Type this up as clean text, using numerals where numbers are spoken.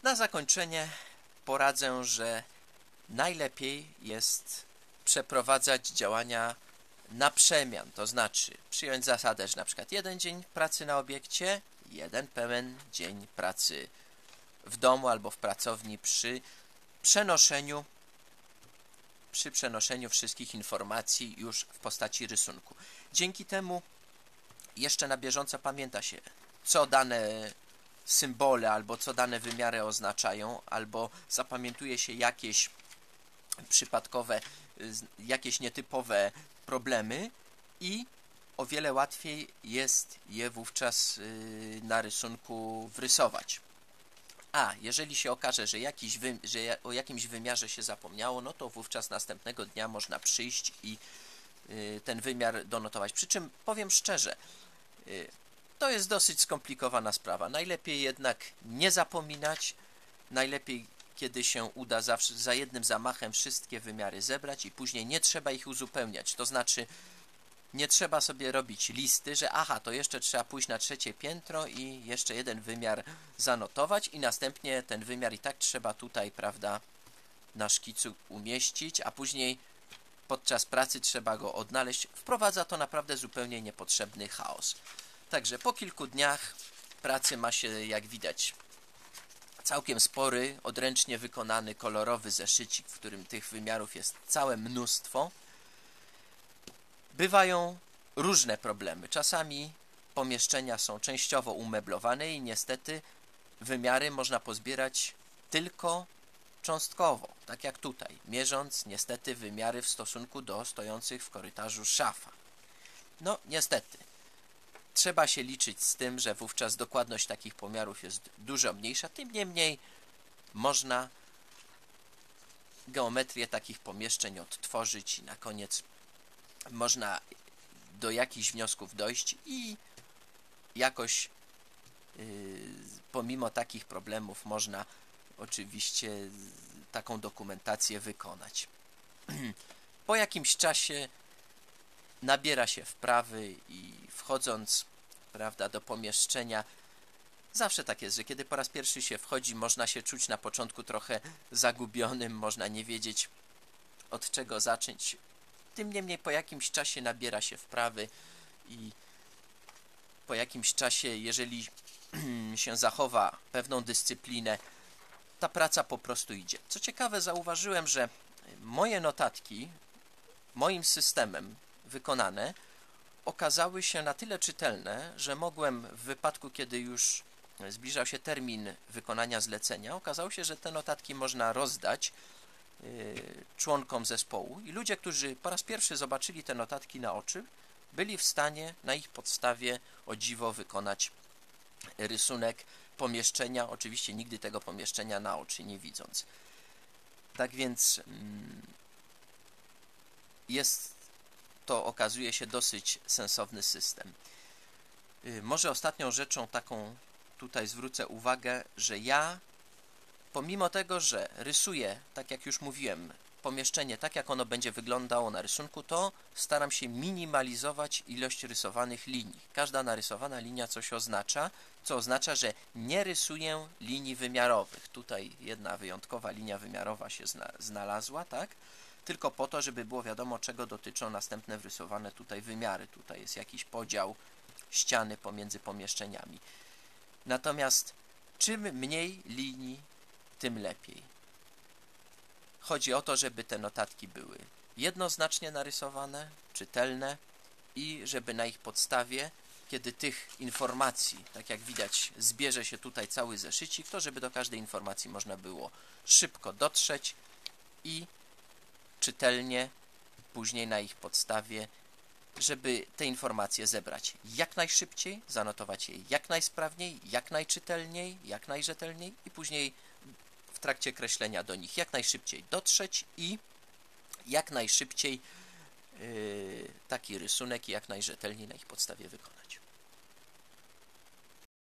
Na zakończenie poradzę, że najlepiej jest przeprowadzać działania na przemian, to znaczy przyjąć zasadę, że na przykład jeden dzień pracy na obiekcie, jeden pełen dzień pracy w domu albo w pracowni przy przenoszeniu wszystkich informacji już w postaci rysunku. Dzięki temu jeszcze na bieżąco pamięta się, co dane symbole albo co dane wymiary oznaczają, albo zapamiętuje się jakieś przypadkowe, jakieś nietypowe problemy i o wiele łatwiej jest je wówczas na rysunku wrysować. A jeżeli się okaże, że o jakimś wymiarze się zapomniało, no to wówczas następnego dnia można przyjść i ten wymiar donotować. Przy czym powiem szczerze, to jest dosyć skomplikowana sprawa. Najlepiej jednak nie zapominać, najlepiej kiedy się uda zawsze za jednym zamachem wszystkie wymiary zebrać i później nie trzeba ich uzupełniać. To znaczy nie trzeba sobie robić listy, że aha, to jeszcze trzeba pójść na 3. piętro i jeszcze jeden wymiar zanotować i następnie ten wymiar i tak trzeba tutaj, prawda, na szkicu umieścić, a później podczas pracy trzeba go odnaleźć. Wprowadza to naprawdę zupełnie niepotrzebny chaos. Także po kilku dniach pracy ma się, jak widać, całkiem spory, odręcznie wykonany, kolorowy zeszycik, w którym tych wymiarów jest całe mnóstwo. Bywają różne problemy. Czasami pomieszczenia są częściowo umeblowane i niestety wymiary można pozbierać tylko cząstkowo, tak jak tutaj, mierząc niestety wymiary w stosunku do stojących w korytarzu szafach. No niestety, trzeba się liczyć z tym, że wówczas dokładność takich pomiarów jest dużo mniejsza, tym niemniej można geometrię takich pomieszczeń odtworzyć i na koniec można do jakichś wniosków dojść i jakoś pomimo takich problemów można oczywiście taką dokumentację wykonać. Po jakimś czasie nabiera się wprawy i wchodząc, prawda, do pomieszczenia, zawsze tak jest, że kiedy po raz pierwszy się wchodzi, można się czuć na początku trochę zagubionym, można nie wiedzieć, od czego zacząć. Tym niemniej po jakimś czasie nabiera się wprawy i po jakimś czasie, jeżeli się zachowa pewną dyscyplinę, ta praca po prostu idzie. Co ciekawe, zauważyłem, że moje notatki moim systemem wykonane okazały się na tyle czytelne, że mogłem w wypadku, kiedy już zbliżał się termin wykonania zlecenia, okazało się, że te notatki można rozdać członkom zespołu i ludzie, którzy po raz pierwszy zobaczyli te notatki na oczy, byli w stanie na ich podstawie o dziwo wykonać rysunek pomieszczenia, oczywiście nigdy tego pomieszczenia na oczy nie widząc. Tak więc jest to, okazuje się, dosyć sensowny system. Może ostatnią rzeczą taką tutaj zwrócę uwagę, że ja pomimo tego, że rysuję, tak jak już mówiłem, pomieszczenie tak jak ono będzie wyglądało na rysunku, to staram się minimalizować ilość rysowanych linii. Każda narysowana linia coś oznacza, co oznacza, że nie rysuję linii wymiarowych. Tutaj jedna wyjątkowa linia wymiarowa się znalazła, tak? Tylko po to, żeby było wiadomo, czego dotyczą następne wrysowane tutaj wymiary. Tutaj jest jakiś podział ściany pomiędzy pomieszczeniami. Natomiast czym mniej linii, tym lepiej. Chodzi o to, żeby te notatki były jednoznacznie narysowane, czytelne i żeby na ich podstawie, kiedy tych informacji, tak jak widać, zbierze się tutaj cały zeszycik, to żeby do każdej informacji można było szybko dotrzeć i czytelnie później na ich podstawie, żeby te informacje zebrać jak najszybciej, zanotować je jak najsprawniej, jak najczytelniej, jak najrzetelniej i później w trakcie kreślenia do nich jak najszybciej dotrzeć i jak najszybciej taki rysunek jak najrzetelniej na ich podstawie wykonać.